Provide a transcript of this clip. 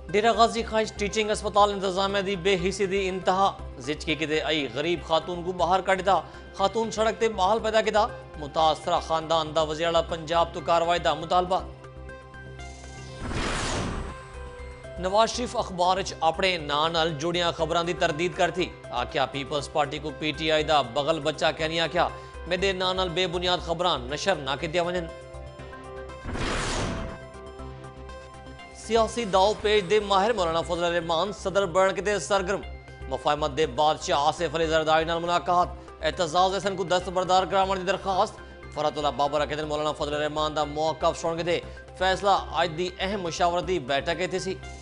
डेरा गाजी खाइश teaching अस्पताल इंतजामिया दी बेहिसी दी इंतहा जिच की किते आई गरीब खातून को बाहर कढ़दा खातून सड़क ते बहाल पैदा किदा मुतासरा खानदान दा वज़ीर आला पंजाब तो कार्रवाई दा मुतालबा। नवाज शरीफ अखबार अपने नां नाल जुड़ियां खबरां दी तरदीद करती आख्या पीपल्स पार्टी को PTI दा बगल बच्चा कहनी आख्या मेरे नां नाल बेबुनियाद खबरां नशर ना कीतियां वजन। सियासी दाव पेज दे माहिर मौलाना फजल रहमान सदर बन के सरगर्म मुफाहमत दे बादशाह आसिफ अली जरदारी नाल मुलाकात एतजाज हसन को दस्तबरदार कराने की दरखास्त फरतुल्ला बाबर अकेदर मौलाना फजल रहमान दा मौकफ सुन के फैसला अज दी अहम मुशावरती बैठक थी सी।